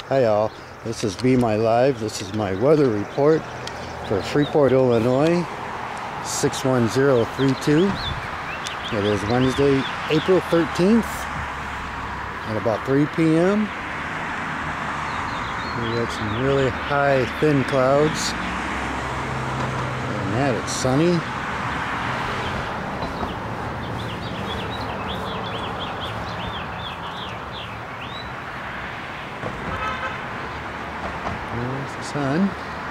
Hi all, this is Be My Live. This is my weather report for Freeport, Illinois, 61032. It is Wednesday, April 13th at about 3 p.m. We got some really high, thin clouds. Other than that, it's sunny. There's the sun.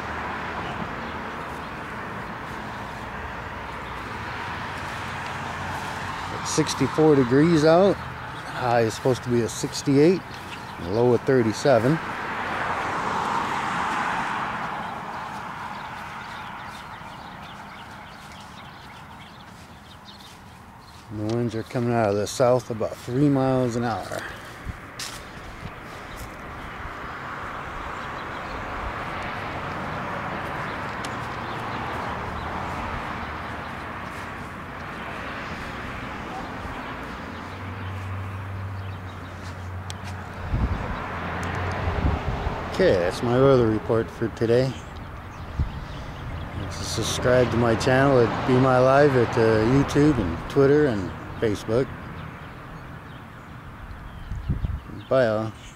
It's 64 degrees out. High is supposed to be a 68, low at 37. And the winds are coming out of the south about 3 miles an hour. Okay, that's my weather report for today. Subscribe to my channel at Be My Live at YouTube and Twitter and Facebook. Bye all.